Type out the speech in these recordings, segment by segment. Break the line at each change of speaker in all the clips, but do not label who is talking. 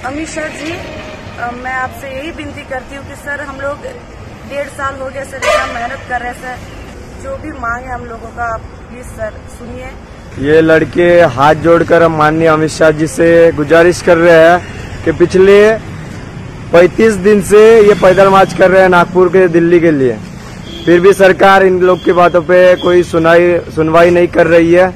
अमित शाह जी, मैं आपसे यही विनती करती हूँ कि सर हम लोग 1.5 साल हो गया सर, इतना मेहनत कर रहे हैं सर। जो भी मांग है हम लोगों का, आप प्लीज सर सुनिए।
ये लड़के हाथ जोड़कर माननीय अमित शाह जी से गुजारिश कर रहे हैं कि पिछले 35 दिन से ये पैदल मार्च कर रहे हैं नागपुर के दिल्ली के लिए, फिर भी सरकार इन लोग की बातों पे कोई सुनवाई नहीं कर रही है।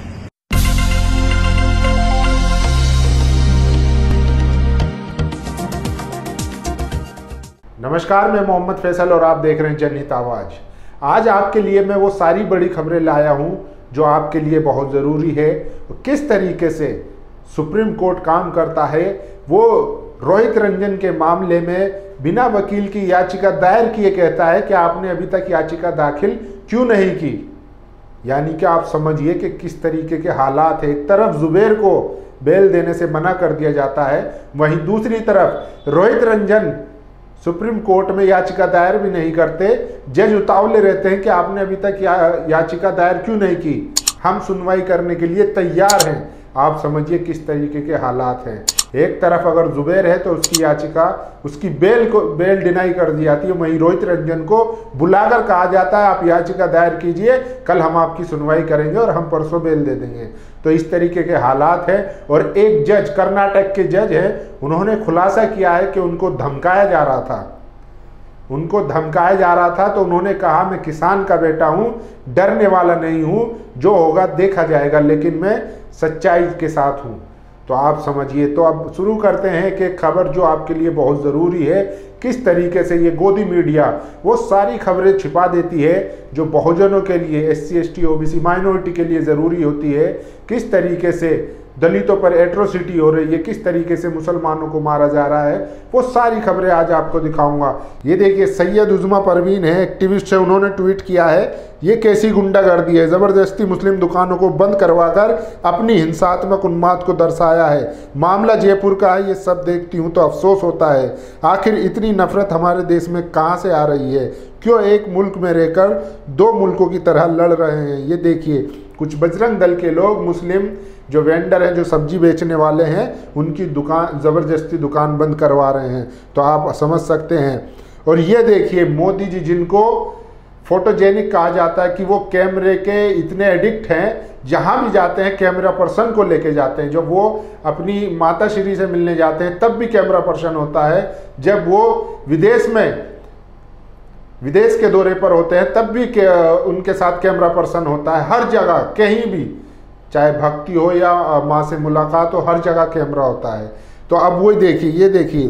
नमस्कार, मैं मोहम्मद फैसल और आप देख रहे हैं जनहित आवाज। आज आपके लिए मैं वो सारी बड़ी खबरें लाया हूं जो आपके लिए बहुत ज़रूरी है। किस तरीके से सुप्रीम कोर्ट काम करता है, वो रोहित रंजन के मामले में बिना वकील की याचिका दायर किए कहता है कि आपने अभी तक याचिका दाखिल क्यों नहीं की। यानी कि आप समझिए कि किस तरीके के हालात है। एक तरफ जुबैर को बेल देने से मना कर दिया जाता है, वहीं दूसरी तरफ रोहित रंजन सुप्रीम कोर्ट में याचिका दायर भी नहीं करते। जज उतावले रहते हैं कि आपने अभी तक याचिका दायर क्यों नहीं की, हम सुनवाई करने के लिए तैयार हैं। आप समझिए किस तरीके के हालात हैं। एक तरफ अगर जुबैर है तो उसकी याचिका, उसकी बेल डिनाई कर दी जाती है, वहीं रोहित रंजन को बुलाकर कहा जाता है आप याचिका दायर कीजिए, कल हम आपकी सुनवाई करेंगे और हम परसों बेल दे देंगे। तो इस तरीके के हालात हैं। और एक जज, कर्नाटक के जज हैं, उन्होंने खुलासा किया है कि उनको धमकाया जा रहा था। तो उन्होंने कहा मैं किसान का बेटा हूं, डरने वाला नहीं हूं, जो होगा देखा जाएगा, लेकिन मैं सच्चाई के साथ हूं। तो आप समझिए। तो अब शुरू करते हैं कि खबर जो आपके लिए बहुत ज़रूरी है, किस तरीके से ये गोदी मीडिया वो सारी खबरें छिपा देती है जो बहुजनों के लिए, SC ST OBC माइनॉरिटी के लिए ज़रूरी होती है। किस तरीके से दलितों पर एट्रोसिटी हो रही है, किस तरीके से मुसलमानों को मारा जा रहा है, वो सारी खबरें आज आपको दिखाऊंगा। ये देखिए, सैयद उज़मा परवीन है, एक्टिविस्ट है, उन्होंने ट्वीट किया है ये कैसी गुंडागर्दी है, ज़बरदस्ती मुस्लिम दुकानों को बंद करवाकर अपनी हिंसात्मक उन्माद को दर्शाया है। मामला जयपुर का है, ये सब देखती हूँ तो अफसोस होता है। आखिर इतनी नफरत हमारे देश में कहाँ से आ रही है? क्यों एक मुल्क में रहकर दो मुल्कों की तरह लड़ रहे हैं? ये देखिए, कुछ बजरंग दल के लोग मुस्लिम जो वेंडर हैं, जो सब्जी बेचने वाले हैं, उनकी दुकान ज़बरदस्ती दुकान बंद करवा रहे हैं। तो आप समझ सकते हैं। और ये देखिए, मोदी जी जिनको फोटोजेनिक कहा जाता है कि वो कैमरे के इतने एडिक्ट हैं, जहाँ भी जाते हैं कैमरा पर्सन को लेके जाते हैं। जब वो अपनी माता श्री से मिलने जाते हैं तब भी कैमरा पर्सन होता है, जब वो विदेश के दौरे पर होते हैं तब भी उनके साथ कैमरा पर्सन होता है। हर जगह कहीं भी, चाहे भक्ति हो या माँ से मुलाकात हो, हर जगह कैमरा होता है। तो अब वही देखिए, ये देखिए,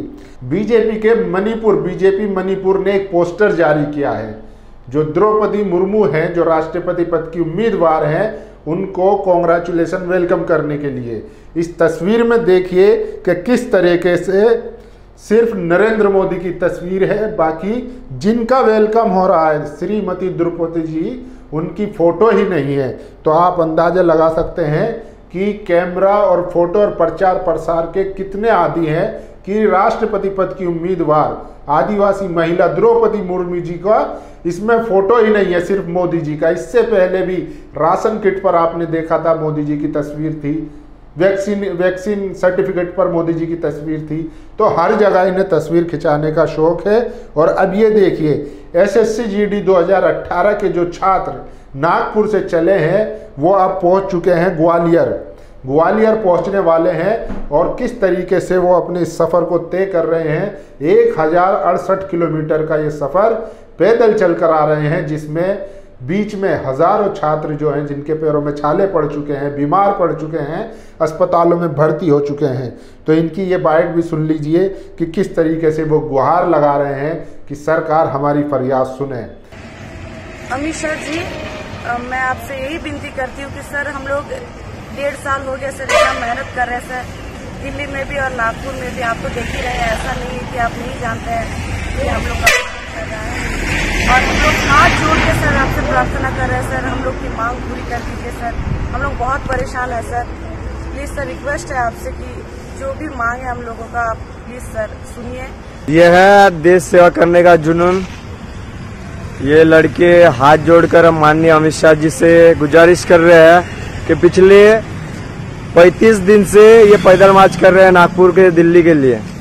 बीजेपी मणिपुर ने एक पोस्टर जारी किया है। जो द्रौपदी मुर्मू हैं, जो राष्ट्रपति पद की उम्मीदवार हैं, उनको कॉन्ग्रेचुलेशन वेलकम करने के लिए इस तस्वीर में देखिए कि किस तरीके से सिर्फ नरेंद्र मोदी की तस्वीर है, बाकी जिनका वेलकम हो रहा है श्रीमती द्रौपदी जी, उनकी फोटो ही नहीं है। तो आप अंदाजा लगा सकते हैं कि कैमरा और फोटो और प्रचार प्रसार के कितने आदी हैं कि राष्ट्रपति पद की उम्मीदवार आदिवासी महिला द्रौपदी मुर्मू जी का इसमें फोटो ही नहीं है, सिर्फ मोदी जी का। इससे पहले भी राशन किट पर आपने देखा था मोदी जी की तस्वीर थी, वैक्सीन सर्टिफिकेट पर मोदी जी की तस्वीर थी। तो हर जगह इन्हें तस्वीर खिंचाने का शौक है। और अब ये देखिए, SSC GD 2018 के जो छात्र नागपुर से चले हैं, वो अब पहुंच चुके हैं ग्वालियर पहुंचने वाले हैं। और किस तरीके से वो अपने इस सफ़र को तय कर रहे हैं। 1068 किलोमीटर का ये सफ़र पैदल चल कर आ रहे हैं, जिसमें बीच में हजारों छात्र जो हैं, जिनके पैरों में छाले पड़ चुके हैं, बीमार पड़ चुके हैं, अस्पतालों में भर्ती हो चुके हैं। तो इनकी ये बाइट भी सुन लीजिए कि किस तरीके से वो गुहार लगा रहे हैं कि सरकार हमारी फरियाद सुने।
अमित शाह जी, मैं आपसे यही विनती करती हूँ कि सर हम लोग 1.5 साल हो गया सर, इतना मेहनत कर रहे हैं सर, दिल्ली में भी और नागपुर में भी। आप तो देख ही रहे हैं, ऐसा नहीं है कि आप नहीं जानते हैं कि हम लोग का कर रहा है। और हम लोग हाथ जोड़ के सर आपसे प्रार्थना कर रहे हैं सर, हम लोग की मांग पूरी कर दीजिए सर। हम लोग बहुत परेशान है सर, प्लीज सर, रिक्वेस्ट है आपसे कि जो भी मांग है हम लोगों का, आप प्लीज सर सुनिए।
यह है देश सेवा करने का जुनून। ये लड़के हाथ जोड़कर माननीय अमित शाह जी से गुजारिश कर रहे हैं कि पिछले 35 दिन से ये पैदल मार्च कर रहे हैं नागपुर के दिल्ली के लिए,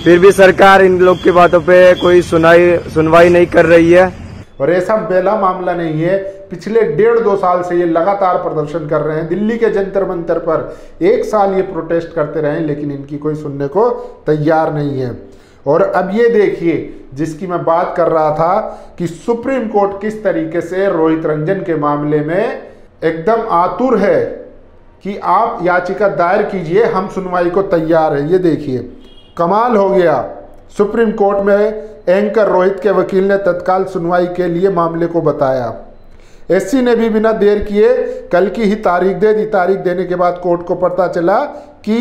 फिर भी सरकार इन लोग की बातों पे कोई सुनवाई नहीं कर रही है।
और ऐसा पहला मामला नहीं है, पिछले 1.5-2 साल से ये लगातार प्रदर्शन कर रहे हैं। दिल्ली के जंतर मंतर पर 1 साल ये प्रोटेस्ट करते रहे, लेकिन इनकी कोई सुनने को तैयार नहीं है। और अब ये देखिए, जिसकी मैं बात कर रहा था कि सुप्रीम कोर्ट किस तरीके से रोहित रंजन के मामले में एकदम आतुर है कि आप याचिका दायर कीजिए, हम सुनवाई को तैयार है। ये देखिए, कमाल हो गया। सुप्रीम कोर्ट में एंकर रोहित के वकील ने तत्काल सुनवाई के लिए मामले को बताया। एससी ने भी बिना देर किए कल की ही तारीख दे दी। तारीख देने के बाद कोर्ट को पता चला कि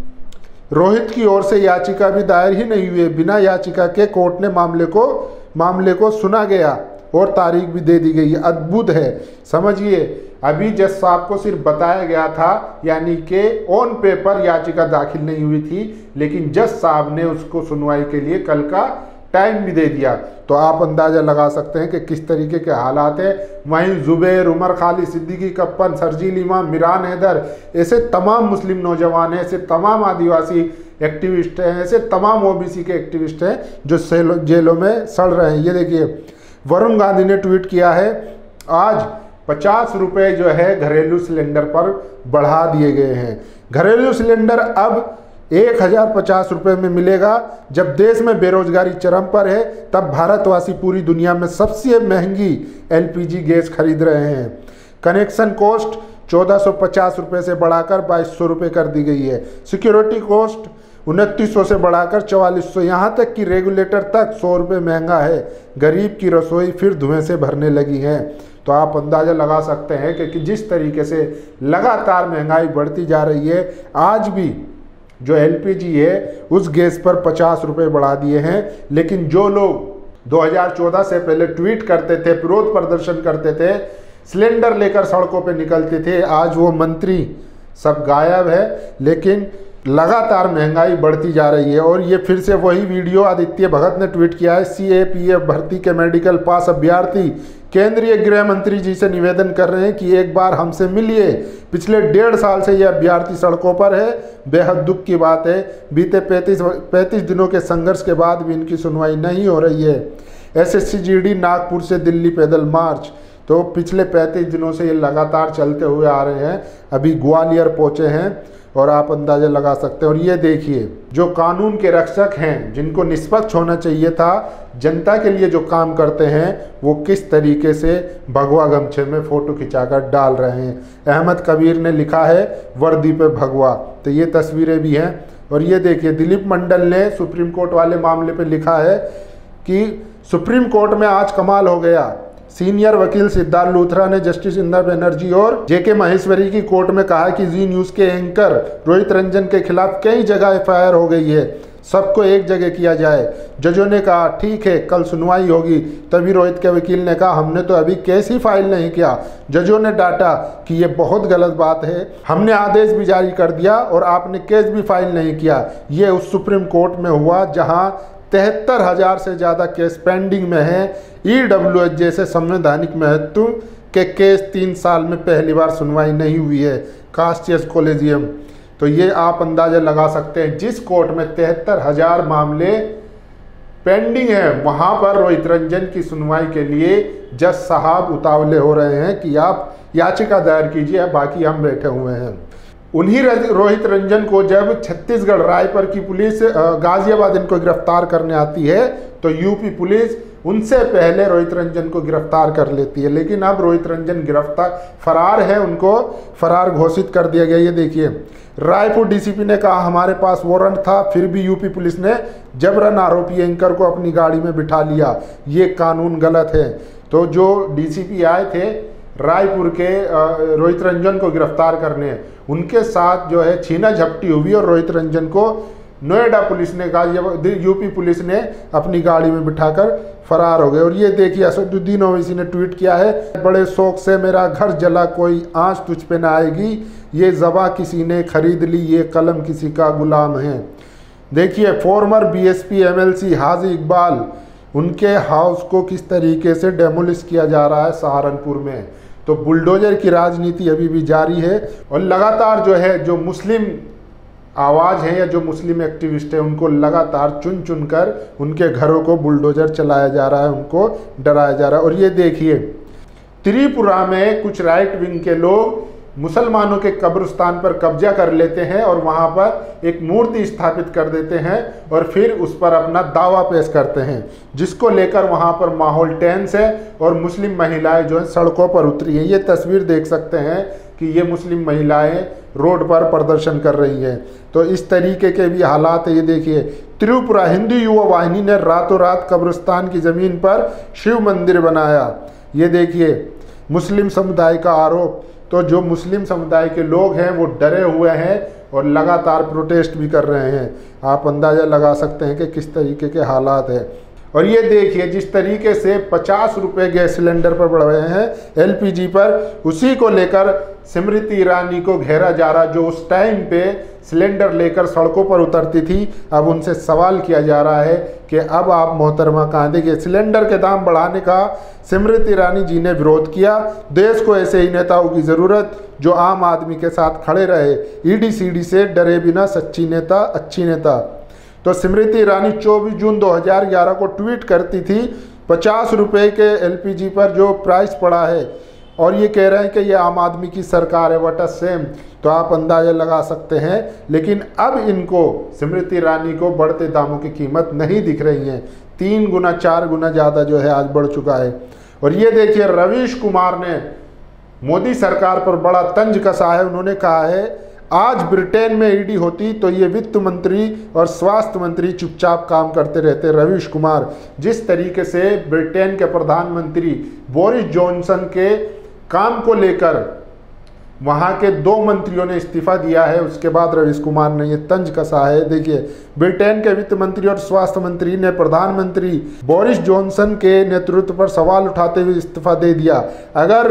रोहित की ओर से याचिका भी दायर ही नहीं हुई। बिना याचिका के कोर्ट ने मामले को सुना गया और तारीख भी दे दी गई। अद्भुत है। समझिए, अभी जज साहब को सिर्फ बताया गया था, यानी कि ऑन पेपर याचिका दाखिल नहीं हुई थी, लेकिन जज साहब ने उसको सुनवाई के लिए कल का टाइम भी दे दिया। तो आप अंदाजा लगा सकते हैं कि किस तरीके के हालात है। वहीं जुबैर, उमर, खालिद सिद्दीकी, कप्पन, शर्जील इमाम, मिरान हैदर, ऐसे तमाम मुस्लिम नौजवान हैं, ऐसे तमाम आदिवासी एक्टिविस्ट हैं, ऐसे तमाम ओबीसी के एक्टिविस्ट हैं जो जेलों में सड़ रहे हैं। ये देखिए, वरुण गांधी ने ट्वीट किया है, आज 50 रुपये जो है घरेलू सिलेंडर पर बढ़ा दिए गए हैं। घरेलू सिलेंडर अब 1050 रुपये में मिलेगा। जब देश में बेरोजगारी चरम पर है, तब भारतवासी पूरी दुनिया में सबसे महंगी एलपीजी गैस खरीद रहे हैं। कनेक्शन कॉस्ट 1450 रुपये से बढ़ाकर 2200 रुपये कर दी गई है। सिक्योरिटी कॉस्ट 2900 से बढ़ाकर 4400, यहाँ तक कि रेगुलेटर तक 100 रुपये महंगा है। गरीब की रसोई फिर धुएं से भरने लगी है। तो आप अंदाज़ा लगा सकते हैं कि जिस तरीके से लगातार महंगाई बढ़ती जा रही है, आज भी जो एलपीजी है उस गैस पर 50 रुपये बढ़ा दिए हैं। लेकिन जो लोग 2014 से पहले ट्वीट करते थे, विरोध प्रदर्शन करते थे, सिलेंडर लेकर सड़कों पे निकलते थे, आज वो मंत्री सब गायब है। लेकिन लगातार महंगाई बढ़ती जा रही है। और ये फिर से वही वीडियो आदित्य भगत ने ट्वीट किया है। सीएपीएफ भर्ती के मेडिकल पास अभ्यर्थी केंद्रीय गृह मंत्री जी से निवेदन कर रहे हैं कि एक बार हमसे मिलिए। पिछले 1.5 साल से यह अभ्यर्थी सड़कों पर है। बेहद दुख की बात है, बीते 35 दिनों के संघर्ष के बाद भी इनकी सुनवाई नहीं हो रही है। एसएससी जीडी नागपुर से दिल्ली पैदल मार्च, तो पिछले 35 दिनों से ये लगातार चलते हुए आ रहे हैं। अभी ग्वालियर पहुंचे हैं और आप अंदाजा लगा सकते हैं। और ये देखिए, जो कानून के रक्षक हैं, जिनको निष्पक्ष होना चाहिए था, जनता के लिए जो काम करते हैं, वो किस तरीके से भगवा गमछे में फोटो खिंचाकर डाल रहे हैं। अहमद कबीर ने लिखा है वर्दी पे भगवा, तो ये तस्वीरें भी हैं। और ये देखिए, दिलीप मंडल ने सुप्रीम कोर्ट वाले मामले पे लिखा है कि सुप्रीम कोर्ट में आज कमाल हो गया। सीनियर वकील सिद्धार्थ लूथरा ने जस्टिस इंदिरा बनर्जी और जेके महेश्वरी की कोर्ट में कहा कि जी न्यूज के एंकर रोहित रंजन के खिलाफ कई जगह एफआईआर हो गई है, सबको एक जगह किया जाए। जजों ने कहा ठीक है, कल सुनवाई होगी। तभी रोहित के वकील ने कहा हमने तो अभी केस ही फाइल नहीं किया। जजों ने डांटा कि ये बहुत गलत बात है, हमने आदेश भी जारी कर दिया और आपने केस भी फाइल नहीं किया। ये उस सुप्रीम कोर्ट में हुआ जहां 73,000 से ज़्यादा केस पेंडिंग में है। ईडब्ल्यूएच जैसे संवैधानिक महत्व के केस 3 साल में पहली बार सुनवाई नहीं हुई है। कास्टियस कॉलेजियम, तो ये आप अंदाजा लगा सकते हैं, जिस कोर्ट में 73,000 मामले पेंडिंग हैं, वहां पर रोहित रंजन की सुनवाई के लिए जज साहब उतावले हो रहे हैं कि आप याचिका दायर कीजिए, बाकी हम बैठे हुए हैं। उन्हीं रोहित रंजन को जब छत्तीसगढ़ रायपुर की पुलिस गाजियाबाद इनको गिरफ्तार करने आती है, तो यूपी पुलिस उनसे पहले रोहित रंजन को गिरफ्तार कर लेती है। लेकिन अब रोहित रंजन फरार है, उनको फरार घोषित कर दिया गया। ये देखिए, रायपुर डीसीपी ने कहा हमारे पास वारंट था, फिर भी यूपी पुलिस ने जबरन आरोपी एंकर को अपनी गाड़ी में बिठा लिया। ये कानून गलत है। तो जो डीसीपी आए थे रायपुर के रोहित रंजन को गिरफ्तार करने, उनके साथ जो है छीना झपटी हुई और रोहित रंजन को नोएडा पुलिस ने कहा, यूपी पुलिस ने अपनी गाड़ी में बिठाकर फरार हो गए। और ये देखिए, असदुद्दीन ओवैसी ने ट्वीट किया है, बड़े शौक से मेरा घर जला, कोई आंच तुझ पे ना आएगी, ये ज़बा किसी ने खरीद ली, ये कलम किसी का गुलाम है। देखिए, former BSP MLC Haji Iqbal, उनके हाउस को किस तरीके से डेमोलिश किया जा रहा है सहारनपुर में। तो बुलडोजर की राजनीति अभी भी जारी है। और लगातार जो है, जो मुस्लिम आवाज़ हैं या जो मुस्लिम एक्टिविस्ट हैं उनको लगातार चुन चुन कर उनके घरों को बुलडोजर चलाया जा रहा है, उनको डराया जा रहा है। और ये देखिए त्रिपुरा में कुछ राइट विंग के लोग मुसलमानों के कब्रिस्तान पर कब्जा कर लेते हैं और वहां पर एक मूर्ति स्थापित कर देते हैं और फिर उस पर अपना दावा पेश करते हैं, जिसको लेकर वहां पर माहौल टेंस है और मुस्लिम महिलाएं जो है सड़कों पर उतरी हैं। ये तस्वीर देख सकते हैं कि ये मुस्लिम महिलाएं रोड पर प्रदर्शन कर रही हैं। तो इस तरीके के भी हालात है। ये देखिए त्रिपुरा हिंदू युवा वाहिनी ने रातों रात कब्रिस्तान की जमीन पर शिव मंदिर बनाया। ये देखिए मुस्लिम समुदाय का आरोप। तो जो मुस्लिम समुदाय के लोग हैं वो डरे हुए हैं और लगातार प्रोटेस्ट भी कर रहे हैं। आप अंदाज़ा लगा सकते हैं कि किस तरीके के हालात है। और ये देखिए जिस तरीके से 50 रुपये गैस सिलेंडर पर बढ़ रहे हैं एलपीजी पर, उसी को लेकर स्मृति ईरानी को घेरा जा रहा, जो उस टाइम पे सिलेंडर लेकर सड़कों पर उतरती थी। अब उनसे सवाल किया जा रहा है कि अब आप मोहतरमा कहाँ। देखिए सिलेंडर के दाम बढ़ाने का स्मृति ईरानी जी ने विरोध किया। देश को ऐसे ही नेताओं की ज़रूरत जो आम आदमी के साथ खड़े रहे, ईडी सीडी से डरे बिना, सच्ची नेता अच्छी नेता। तो स्मृति ईरानी 24 जून 2011 को ट्वीट करती थी 50 रुपये के एलपीजी पर जो प्राइस पड़ा है, और ये कह रहे हैं कि ये आम आदमी की सरकार है, व्हाट अ सेम। तो आप अंदाजा लगा सकते हैं। लेकिन अब इनको स्मृति ईरानी को बढ़ते दामों की कीमत नहीं दिख रही है। 3 गुना 4 गुना ज़्यादा जो है आज बढ़ चुका है। और ये देखिए रवीश कुमार ने मोदी सरकार पर बड़ा तंज कसा है। उन्होंने कहा है आज ब्रिटेन में ईडी होती तो ये वित्त मंत्री और स्वास्थ्य मंत्री चुपचाप काम करते रहते। रवीश कुमार जिस तरीके से ब्रिटेन के प्रधानमंत्री बोरिस जॉनसन के काम को लेकर वहां के 2 मंत्रियों ने इस्तीफा दिया है, उसके बाद रवीश कुमार ने ये तंज कसा है। देखिए ब्रिटेन के वित्त मंत्री और स्वास्थ्य मंत्री ने प्रधानमंत्री बोरिस जॉनसन के नेतृत्व पर सवाल उठाते हुए इस्तीफा दे दिया। अगर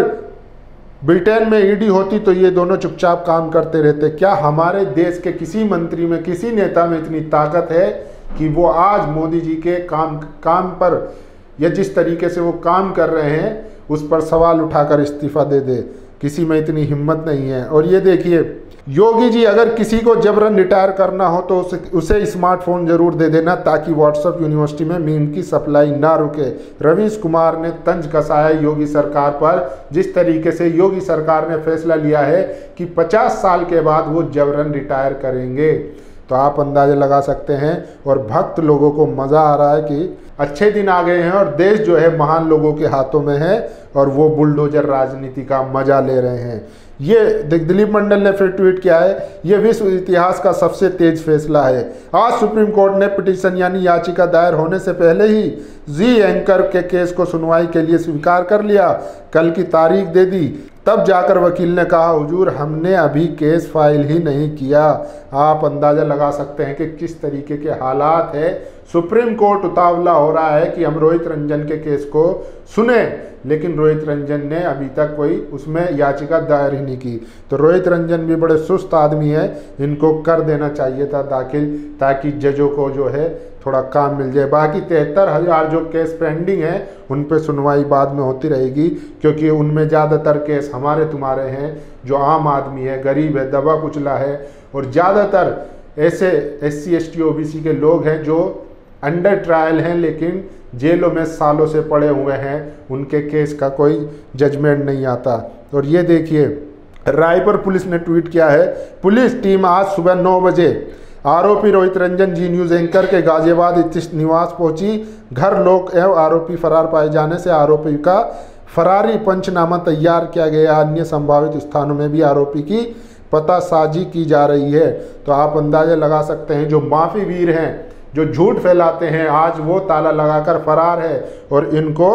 ब्रिटेन में ईडी होती तो ये दोनों चुपचाप काम करते रहते। क्या हमारे देश के किसी मंत्री में, किसी नेता में इतनी ताकत है कि वो आज मोदी जी के काम पर या जिस तरीके से वो काम कर रहे हैं उस पर सवाल उठाकर इस्तीफा दे दे? किसी में इतनी हिम्मत नहीं है। और ये देखिए योगी जी अगर किसी को जबरन रिटायर करना हो तो उसे स्मार्टफोन जरूर दे देना ताकि व्हाट्सएप यूनिवर्सिटी में मीम की सप्लाई ना रुके। रवीश कुमार ने तंज कसाया योगी सरकार पर, जिस तरीके से योगी सरकार ने फैसला लिया है कि 50 साल के बाद वो जबरन रिटायर करेंगे। तो आप अंदाजा लगा सकते हैं। और भक्त लोगों को मज़ा आ रहा है कि अच्छे दिन आ गए हैं और देश जो है महान लोगों के हाथों में है और वो बुलडोजर राजनीति का मजा ले रहे हैं। ये दिलीप मंडल ने फिर ट्वीट किया है, ये विश्व इतिहास का सबसे तेज फैसला है। आज सुप्रीम कोर्ट ने पिटीशन यानी याचिका दायर होने से पहले ही जी एंकर के केस को सुनवाई के लिए स्वीकार कर लिया। कल की तारीख दे दी। तब जाकर वकील ने कहा हुजूर हमने अभी केस फाइल ही नहीं किया। आप अंदाजा लगा सकते हैं कि किस तरीके के हालात है। सुप्रीम कोर्ट उतावला हो रहा है कि हम रोहित रंजन के केस को सुने, लेकिन रोहित रंजन ने अभी तक कोई उसमें याचिका दायर ही नहीं की। तो रोहित रंजन भी बड़े सुस्त आदमी है, इनको कर देना चाहिए था दाखिल, ताकि जजों को जो है थोड़ा काम मिल जाए। बाकी 73,000 जो केस पेंडिंग है उन पे सुनवाई बाद में होती रहेगी, क्योंकि उनमें ज़्यादातर केस हमारे तुम्हारे हैं जो आम आदमी है, गरीब है, दबा कुचला है, और ज़्यादातर ऐसे SC ST OBC के लोग हैं जो अंडर ट्रायल हैं लेकिन जेलों में सालों से पड़े हुए हैं, उनके केस का कोई जजमेंट नहीं आता। और ये देखिए रायपुर पुलिस ने ट्वीट किया है, पुलिस टीम आज सुबह 9 बजे आरोपी Rohit Ranjan Zee news anchor के गाजियाबाद स्थित निवास पहुंची। घर लोक एवं आरोपी फरार पाए जाने से आरोपी का फरारी पंचनामा तैयार किया गया। अन्य संभावित स्थानों में भी आरोपी की पतासाजी की जा रही है। तो आप अंदाजा लगा सकते हैं जो माफी वीर हैं, जो झूठ फैलाते हैं, आज वो ताला लगाकर फरार है और इनको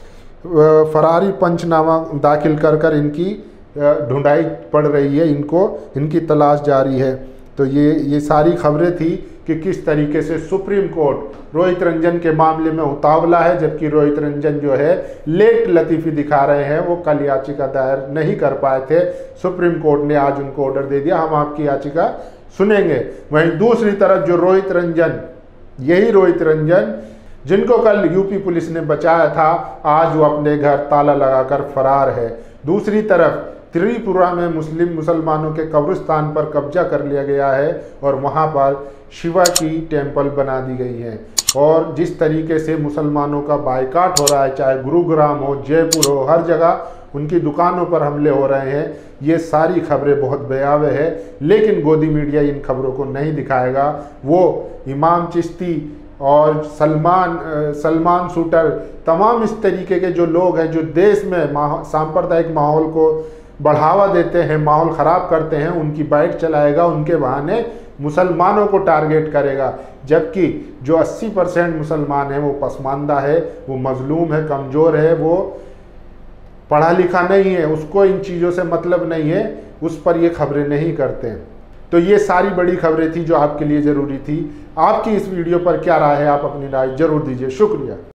फरारी पंचनामा दाखिल कर कर इनकी ढूंढाई पड़ रही है, इनकी तलाश जारी है। तो ये सारी खबरें थी कि किस तरीके से सुप्रीम कोर्ट रोहित रंजन के मामले में उतावला है, जबकि रोहित रंजन जो है लेट लतीफ़ी दिखा रहे हैं। वो कल याचिका दायर नहीं कर पाए थे, सुप्रीम कोर्ट ने आज उनको ऑर्डर दे दिया, हम आपकी याचिका सुनेंगे। वहीं दूसरी तरफ जो रोहित रंजन, यही रोहित रंजन जिनको कल यूपी पुलिस ने बचाया था, आज वो अपने घर ताला लगाकर फरार है। दूसरी तरफ त्रिपुरा में मुसलमानों के कब्रिस्तान पर कब्जा कर लिया गया है और वहाँ पर शिवा की टेम्पल बना दी गई है। और जिस तरीके से मुसलमानों का बायकाट हो रहा है, चाहे गुरुग्राम हो, जयपुर हो, हर जगह उनकी दुकानों पर हमले हो रहे हैं, ये सारी खबरें बहुत भयावह है। लेकिन गोदी मीडिया इन खबरों को नहीं दिखाएगा। वो इमाम चिश्ती और सलमान शूटर, तमाम इस तरीके के जो लोग हैं जो देश में सांप्रदायिक माहौल को बढ़ावा देते हैं, माहौल ख़राब करते हैं, उनकी बाइट चलाएगा, उनके बहाने मुसलमानों को टारगेट करेगा। जबकि जो 80% मुसलमान हैं वो पसमानदा है, वो मजलूम है, कमज़ोर है, वो पढ़ा लिखा नहीं है, उसको इन चीज़ों से मतलब नहीं है, उस पर ये खबरें नहीं करते हैं। तो ये सारी बड़ी खबरें थी जो आपके लिए ज़रूरी थी। आपकी इस वीडियो पर क्या राय है, आप अपनी राय जरूर दीजिए। शुक्रिया।